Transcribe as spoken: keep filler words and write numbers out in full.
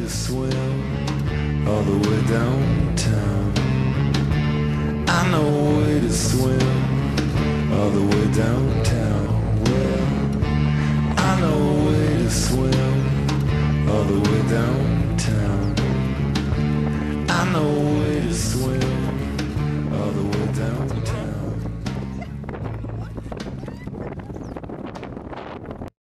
to swim all the way downtown. I know a way to swim all the way downtown. Well, I know a way to swim all the way downtown. I know a way to swim